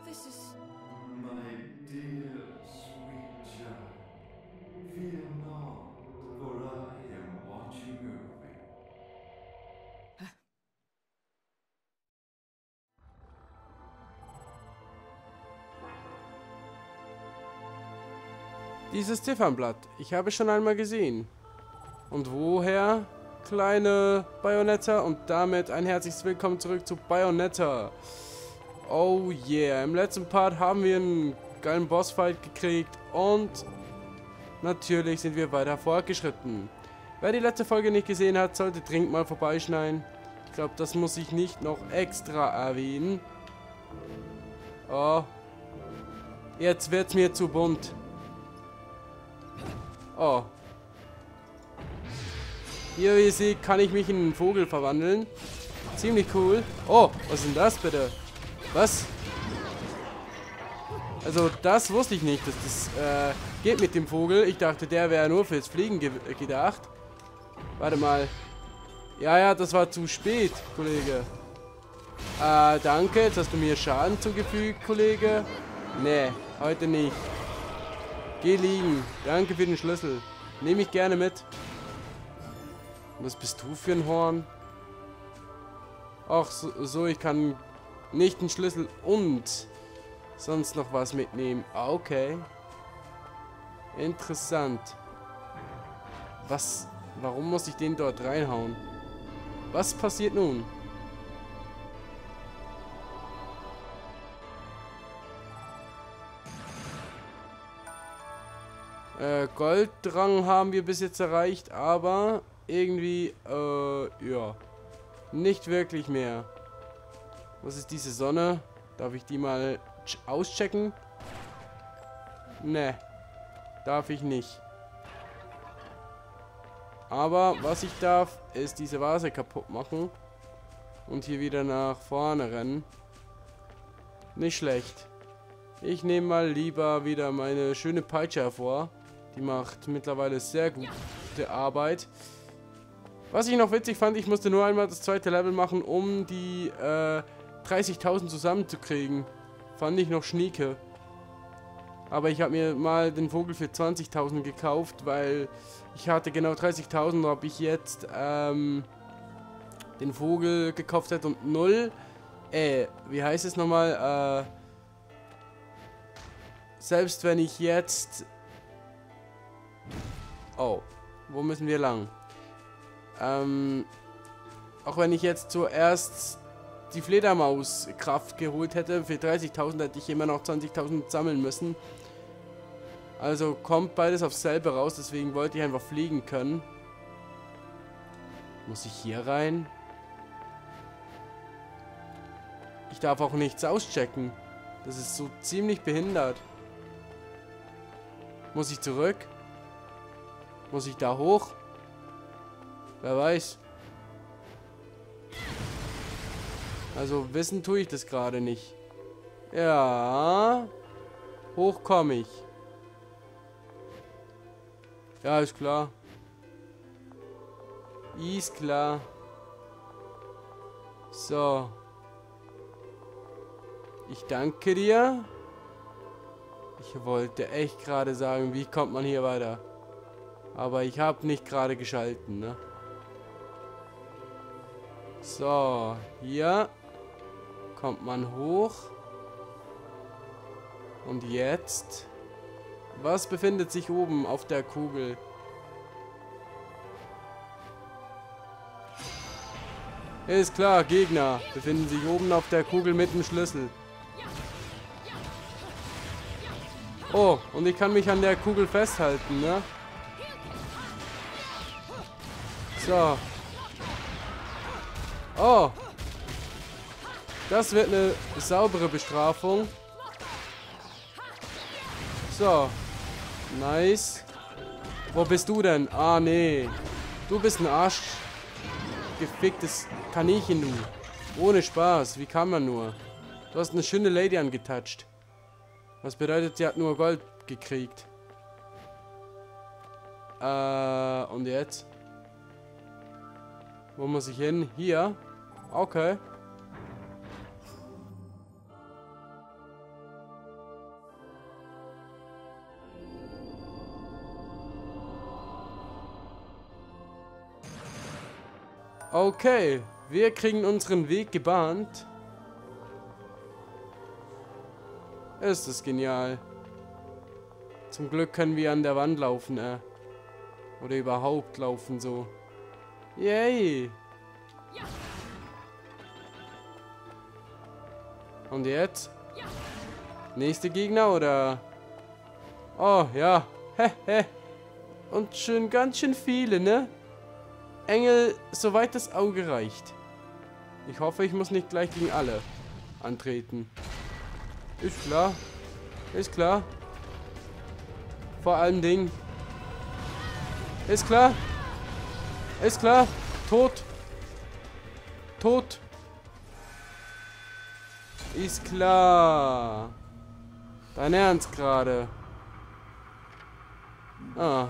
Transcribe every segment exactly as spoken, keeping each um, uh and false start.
this is... My dear sweet child, fear not, for I am watching over you. Dieses Ziffernblatt. Ich habe es schon einmal gesehen. Und woher? Kleine Bayonetta. Und damit ein herzliches Willkommen zurück zu Bayonetta. Oh yeah. Im letzten Part haben wir einen geilen Bossfight gekriegt. Und natürlich sind wir weiter fortgeschritten. Wer die letzte Folge nicht gesehen hat, sollte dringend mal vorbeischneiden. Ich glaube, das muss ich nicht noch extra erwähnen. Oh. Jetzt wird's mir zu bunt. Oh. Hier, wie ihr seht, kann ich mich in einen Vogel verwandeln. Ziemlich cool. Oh, was ist denn das bitte? Was? Also, das wusste ich nicht, dass das äh, geht mit dem Vogel. Ich dachte, der wäre nur fürs Fliegen ge gedacht. Warte mal. Ja, ja, das war zu spät, Kollege. Äh, danke. Jetzt hast du mir Schaden zugefügt, Kollege. Nee, heute nicht. Geh liegen. Danke für den Schlüssel. Nehme ich gerne mit. Was bist du für ein Horn? Ach, so, so, ich kann nicht den Schlüssel und sonst noch was mitnehmen. Ah, okay. Interessant. Was? Warum muss ich den dort reinhauen? Was passiert nun? Äh, Goldrang haben wir bis jetzt erreicht, aber irgendwie, äh, ja, nicht wirklich mehr. Was ist diese Sonne? Darf ich die mal auschecken? Ne, darf ich nicht. Aber was ich darf, ist diese Vase kaputt machen und hier wieder nach vorne rennen. Nicht schlecht. Ich nehme mal lieber wieder meine schöne Peitsche hervor. Die macht mittlerweile sehr gute Arbeit. Was ich noch witzig fand, ich musste nur einmal das zweite Level machen, um die äh, dreißigtausend zusammenzukriegen. Fand ich noch schnieke. Aber ich habe mir mal den Vogel für zwanzigtausend gekauft, weil ich hatte genau dreißigtausend, ob ich jetzt ähm, den Vogel gekauft hätte und null. Äh, wie heißt es nochmal? Äh, selbst wenn ich jetzt... Oh, wo müssen wir lang? Ähm, auch wenn ich jetzt zuerst die Fledermauskraft geholt hätte, für dreißigtausend hätte ich immer noch zwanzigtausend sammeln müssen. Also kommt beides aufs selbe raus, deswegen wollte ich einfach fliegen können. Muss ich hier rein? Ich darf auch nichts auschecken. Das ist so ziemlich behindert. Muss ich zurück? Muss ich da hoch? Wer weiß. Also wissen tue ich das gerade nicht. Ja. Hoch komme ich. Ja, ist klar. Ist klar. So. Ich danke dir. Ich wollte echt gerade sagen, wie kommt man hier weiter? Aber ich habe nicht gerade geschalten, ne? So, hier kommt man hoch. Und jetzt? Was befindet sich oben auf der Kugel? Ist klar, Gegner befinden sich oben auf der Kugel mit dem Schlüssel. Oh, und ich kann mich an der Kugel festhalten, ne? So. Oh. Das wird eine saubere Bestrafung. So. Nice. Wo bist du denn? Ah, nee. Du bist ein Arsch. Geficktes Kaninchen, du. Ohne Spaß. Wie kann man nur? Du hast eine schöne Lady angetatscht. Was bedeutet, sie hat nur Gold gekriegt. Äh, und jetzt? Wo muss ich hin? Hier? Okay. Okay, wir kriegen unseren Weg gebahnt. Ist das genial. Zum Glück können wir an der Wand laufen, äh. Oder überhaupt laufen so. Yay! Und jetzt? Nächste Gegner oder? Oh, ja. Hehe. Und schön, ganz schön viele, ne? Engel, soweit das Auge reicht. Ich hoffe, ich muss nicht gleich gegen alle antreten. Ist klar. Ist klar. Vor allen Dingen. Ist klar. Ist klar. Tot. Tot. Ist klar. Dein Ernst gerade. Ah.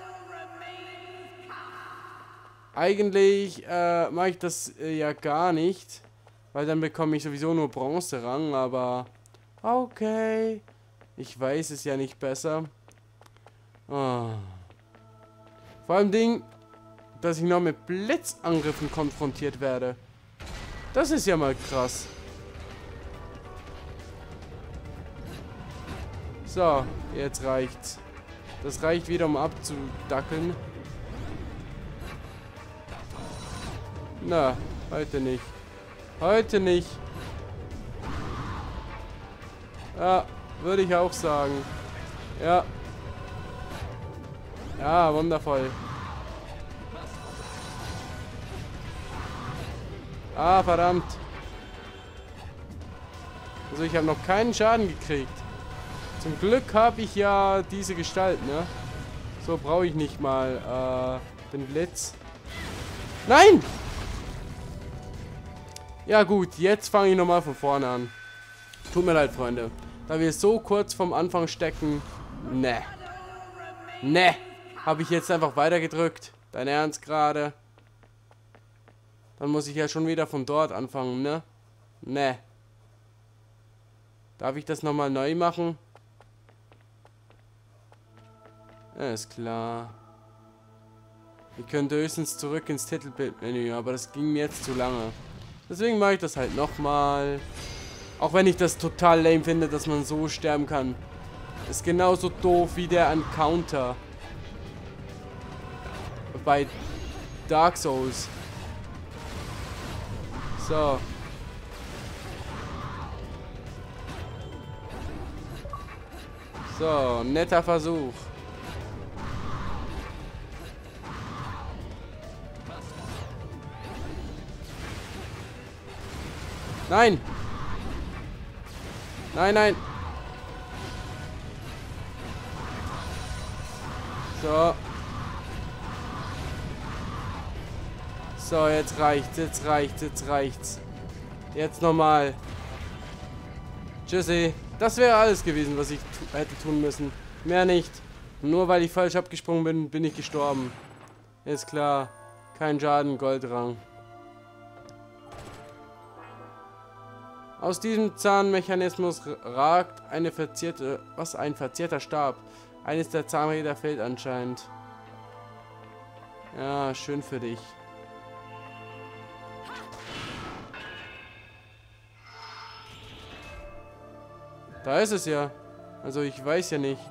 Eigentlich äh, mache ich das äh, ja gar nicht. Weil dann bekomme ich sowieso nur Bronze-Rang, aber... Okay. Ich weiß es ja nicht besser. Ah. Vor allem Ding, dass ich noch mit Blitzangriffen konfrontiert werde. Das ist ja mal krass. So, jetzt reicht's. Das reicht wieder, um abzudackeln. Na, heute nicht. Heute nicht. Ja, würde ich auch sagen. Ja. Ja, wundervoll. Ah, verdammt. Also ich habe noch keinen Schaden gekriegt. Zum Glück habe ich ja diese Gestalt, ne? So brauche ich nicht mal äh, den Blitz. Nein! Ja gut, jetzt fange ich nochmal von vorne an. Tut mir leid, Freunde. Da wir so kurz vom Anfang stecken. Ne. Ne. Habe ich jetzt einfach weitergedrückt. Dein Ernst gerade? Dann muss ich ja schon wieder von dort anfangen, ne? Ne. Darf ich das nochmal neu machen? Ja, ist klar. Wir können höchstens zurück ins Titelbildmenü, aber das ging mir jetzt zu lange. Deswegen mache ich das halt nochmal. Auch wenn ich das total lame finde, dass man so sterben kann. Ist genauso doof wie der Encounter bei Dark Souls. So. So, netter Versuch. Nein! Nein, nein! So. So, jetzt reicht's, jetzt reicht's, jetzt reicht's. Jetzt nochmal. Tschüssi. Das wäre alles gewesen, was ich tu hätte tun müssen. Mehr nicht. Nur weil ich falsch abgesprungen bin, bin ich gestorben. Ist klar. Kein Schaden, Goldrang. Aus diesem Zahnmechanismus ragt eine verzierte... Was? Ein verzierter Stab. Eines der Zahnräder fehlt anscheinend. Ja, schön für dich. Da ist es ja. Also ich weiß ja nicht.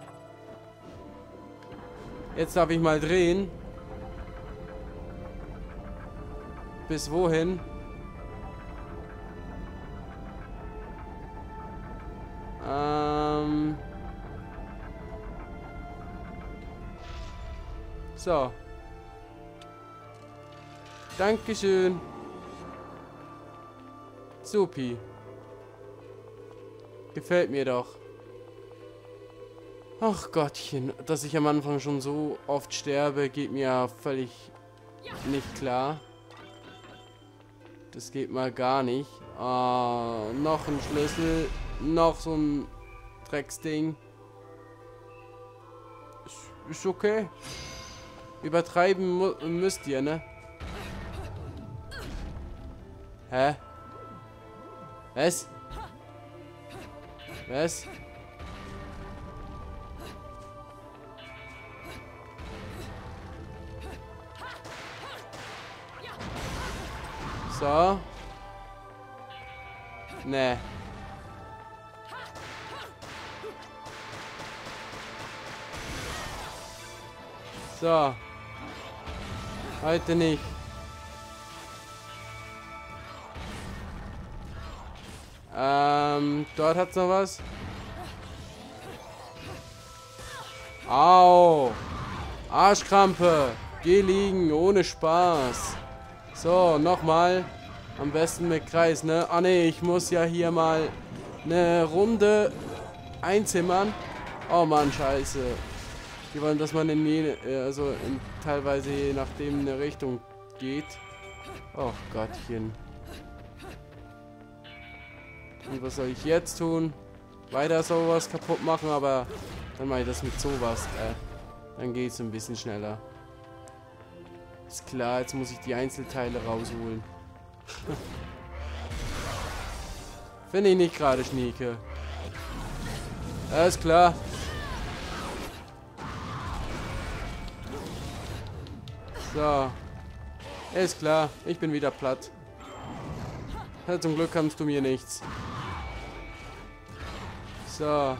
Jetzt darf ich mal drehen. Bis wohin? Ähm. So. Dankeschön. Supi. Gefällt mir doch. Ach Gottchen, dass ich am Anfang schon so oft sterbe, geht mir völlig nicht klar. Das geht mal gar nicht. Ah, noch ein Schlüssel. Noch so ein Drecksding. Ist, ist okay. Übertreiben mu müsst ihr, ne? Hä? Was? Was? So. Nee. So. Heute nicht. Ähm, dort hat's noch was. Au. Arschkrampe. Geh liegen, ohne Spaß. So, nochmal. Am besten mit Kreis, ne? Ah ne, ich muss ja hier mal eine Runde einzimmern. Oh Mann, scheiße. Die wollen, dass man in jene, also in, teilweise je nachdem eine Richtung geht. Oh Gottchen. Und was soll ich jetzt tun? Weiter sowas kaputt machen, aber dann mache ich das mit sowas. Äh, dann geht es ein bisschen schneller. Ist klar, jetzt muss ich die Einzelteile rausholen. Finde ich nicht gerade, Schnieke. Alles klar. So. Ist klar, ich bin wieder platt. Ja, zum Glück kannst du mir nichts. So.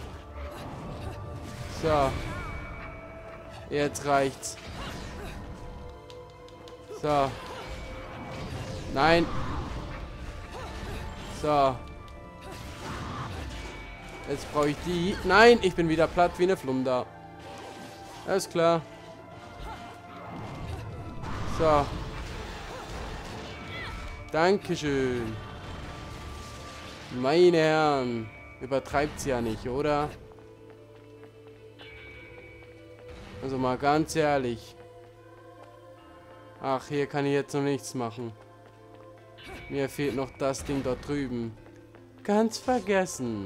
So. Jetzt reicht's. So. Nein. So. Jetzt brauche ich die. Nein, ich bin wieder platt wie eine Flunder. Alles klar. So. Dankeschön. Meine Herren. Übertreibt's ja nicht, oder? Also mal ganz ehrlich. Ach, hier kann ich jetzt noch nichts machen. Mir fehlt noch das Ding dort drüben. Ganz vergessen.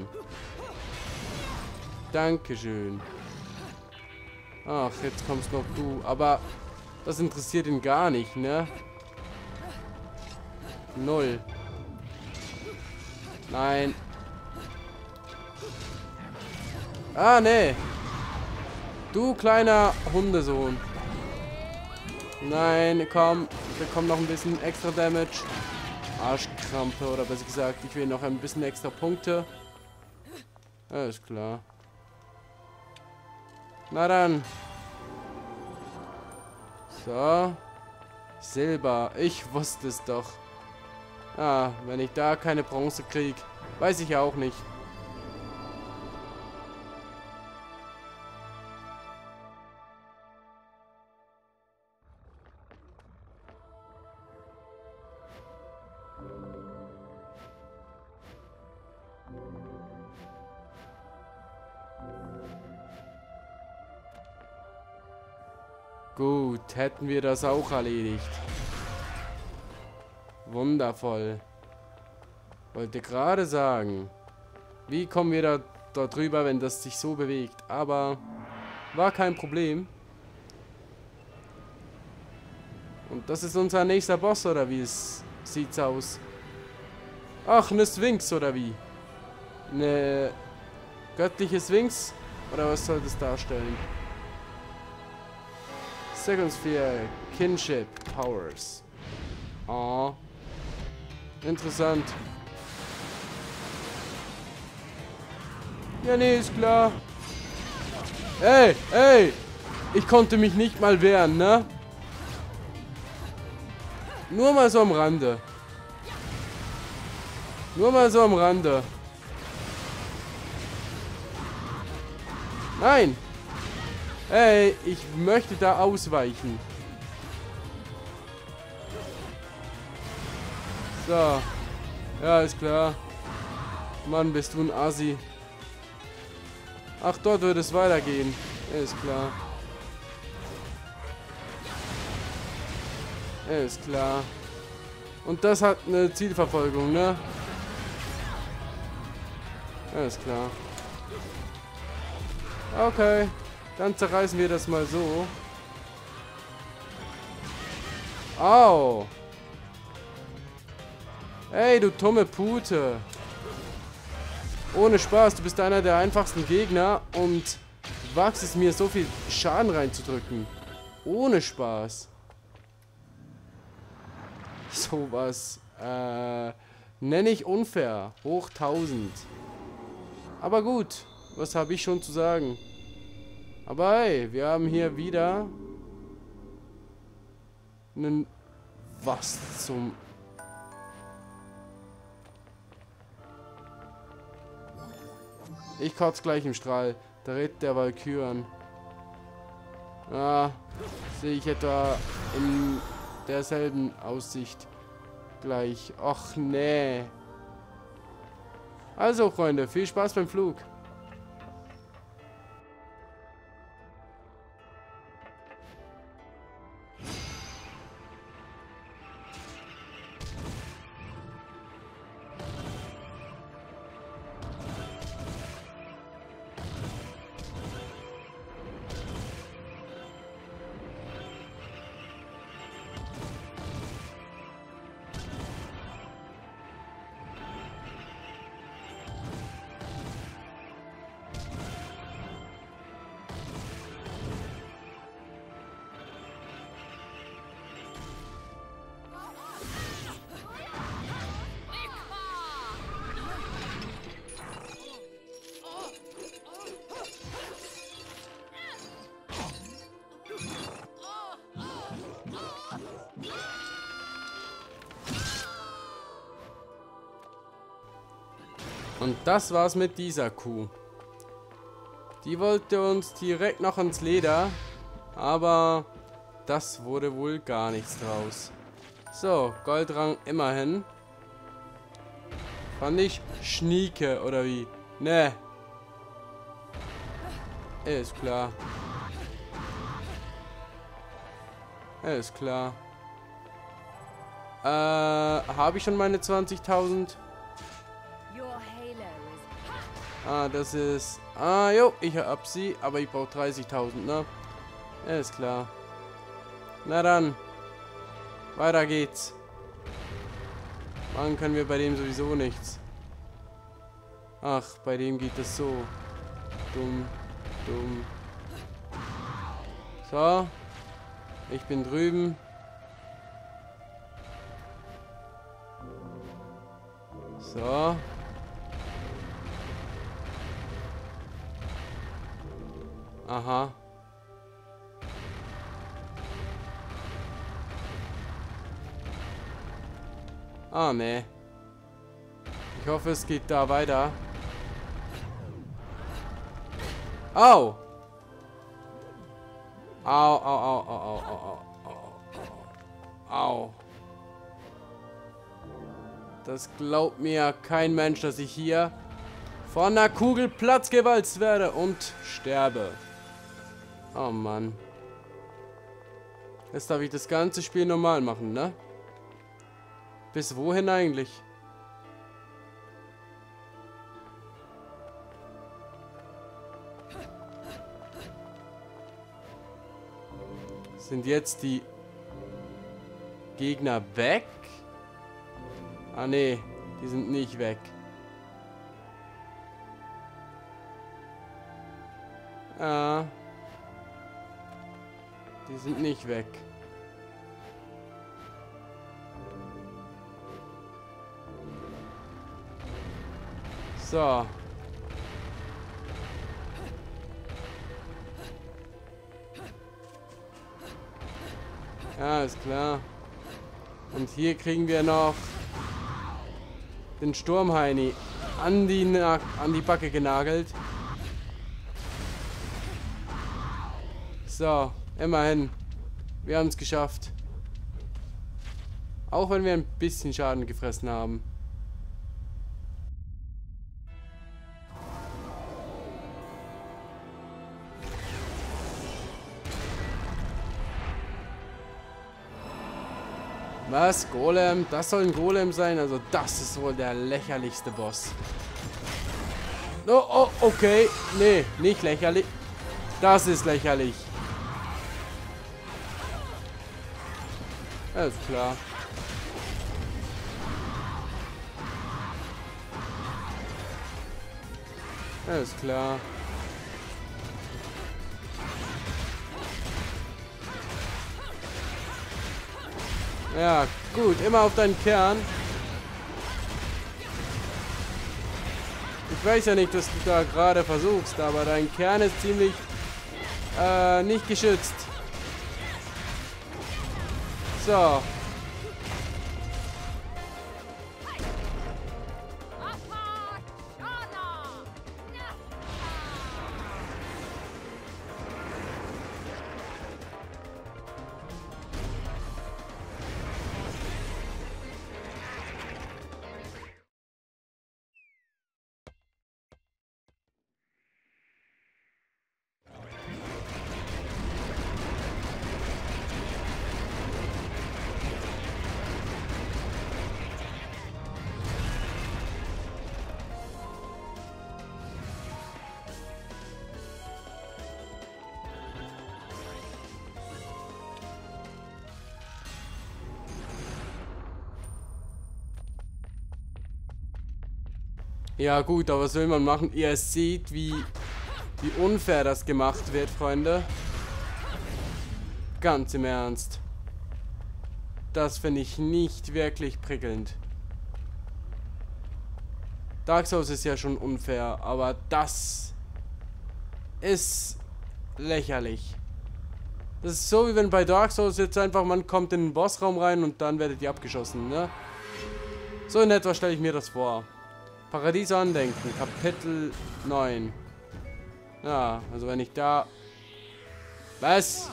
Dankeschön. Ach, jetzt kommst noch du. Aber das interessiert ihn gar nicht, ne? Null. Nein. Ah, nee. Du kleiner Hundesohn. Nein, komm. Ich bekomme noch ein bisschen extra Damage. Arschkrampe, oder besser gesagt, ich will noch ein bisschen extra Punkte. Alles klar. Na dann. So. Silber. Ich wusste es doch. Ah, wenn ich da keine Bronze kriege, weiß ich auch nicht. Gut, hätten wir das auch erledigt. Wundervoll. Wollte gerade sagen, wie kommen wir da, da drüber, wenn das sich so bewegt? Aber war kein Problem. Und das ist unser nächster Boss, oder wie es sieht's aus? Ach, eine Sphinx, oder wie? Eine göttliche Sphinx? Oder was soll das darstellen? Second Sphere, Kinship, Powers. Oh. Interessant. Ja, nee, ist klar. Ey, ey! Ich konnte mich nicht mal wehren, ne? Nur mal so am Rande. Nur mal so am Rande. Nein! Ey, ich möchte da ausweichen. So. Ja, ist klar. Mann, bist du ein Assi. Ach, dort wird es weitergehen. Ja, ist klar. Ja, ist klar. Und das hat eine Zielverfolgung, ne? Ja, ist klar. Okay. Dann zerreißen wir das mal so. Au. Ey, du dumme Pute. Ohne Spaß, du bist einer der einfachsten Gegner und wagst es mir, so viel Schaden reinzudrücken. Ohne Spaß. sowas äh, nenne ich unfair. Hoch tausend. Aber gut, was habe ich schon zu sagen? Aber hey, wir haben hier wieder einen... Was zum... Ich kotze gleich im Strahl. Der Ritt der Walküren. Ah, sehe ich etwa in derselben Aussicht gleich. Och nee. Also Freunde, viel Spaß beim Flug. Und das war's mit dieser Kuh. Die wollte uns direkt noch ans Leder, aber das wurde wohl gar nichts draus. So, Goldrang immerhin. Fand ich Schnieke, oder wie? Ne. Ist klar. Ist klar. Äh, habe ich schon meine zwanzigtausend? Ah, das ist... Ah, jo, ich hab sie, aber ich brauche dreißigtausend, ne? Ist klar. Na dann. Weiter geht's. Machen können wir bei dem sowieso nichts. Ach, bei dem geht es so. Dumm, dumm. So. Ich bin drüben. So. Aha. Ah, ne. Ich hoffe, es geht da weiter. Au! Au, au, au, au, au, au, au, au. Das glaubt mir kein Mensch, dass ich hier von einer Kugel platzgewalzt werde und sterbe. Oh Mann. Jetzt darf ich das ganze Spiel normal machen, ne? Bis wohin eigentlich? Sind jetzt die Gegner weg? Ah ne, die sind nicht weg. Ah. Die sind nicht weg. So. Ja, ist klar. Und hier kriegen wir noch den Sturmheini an die, an die Backe genagelt. So, immerhin. Wir haben es geschafft. Auch wenn wir ein bisschen Schaden gefressen haben. Was? Golem? Das soll ein Golem sein? Also das ist wohl der lächerlichste Boss. Oh, oh, okay. Nee, nicht lächerlich. Das ist lächerlich. Alles klar. Alles klar. Ja, Gut, immer auf deinen Kern. Ich weiß ja nicht, was du da gerade versuchst, aber dein Kern ist ziemlich äh, nicht geschützt. So. Ja gut, aber was will man machen? Ihr seht, wie, wie unfair das gemacht wird, Freunde. Ganz im Ernst. Das finde ich nicht wirklich prickelnd. Dark Souls ist ja schon unfair, aber das ist lächerlich. Das ist so, wie wenn bei Dark Souls jetzt einfach, man kommt in den Bossraum rein und dann werdet ihr abgeschossen, ne? So in etwa stelle ich mir das vor. Paradies andenken, Kapitel neun. Ja, also wenn ich da... Was?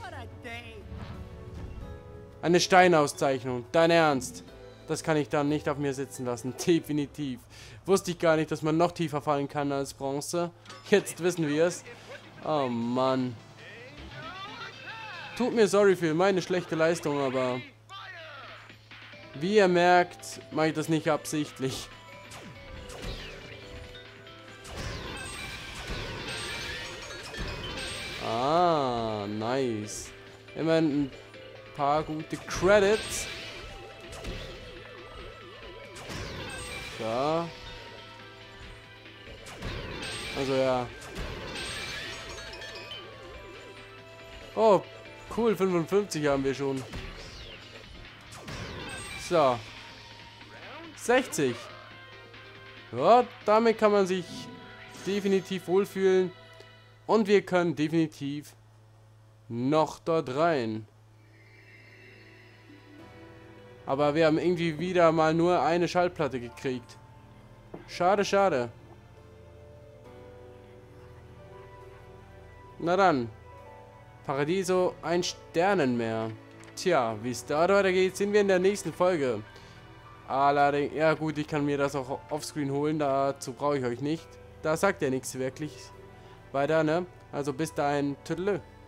Eine Steinauszeichnung. Dein Ernst? Das kann ich dann nicht auf mir sitzen lassen. Definitiv. Wusste ich gar nicht, dass man noch tiefer fallen kann als Bronze. Jetzt wissen wir es. Oh Mann. Tut mir sorry für meine schlechte Leistung, aber... Wie ihr merkt, mache ich das nicht absichtlich. Ah, nice. Immerhin ein paar gute Credits. Ja. Also ja. Oh, cool, fünfundfünfzig haben wir schon. So. sechzig. Ja, damit kann man sich definitiv wohlfühlen. Und wir können definitiv noch dort rein. Aber wir haben irgendwie wieder mal nur eine Schallplatte gekriegt. Schade, schade. Na dann. Paradiso, ein Sternenmeer. Tja, wie es da weitergeht, sehen wir in der nächsten Folge. Allerdings, ja gut, ich kann mir das auch offscreen holen, dazu brauche ich euch nicht. Da sagt ja nichts wirklich weiter, ne? Also bis dahin, tüdelö.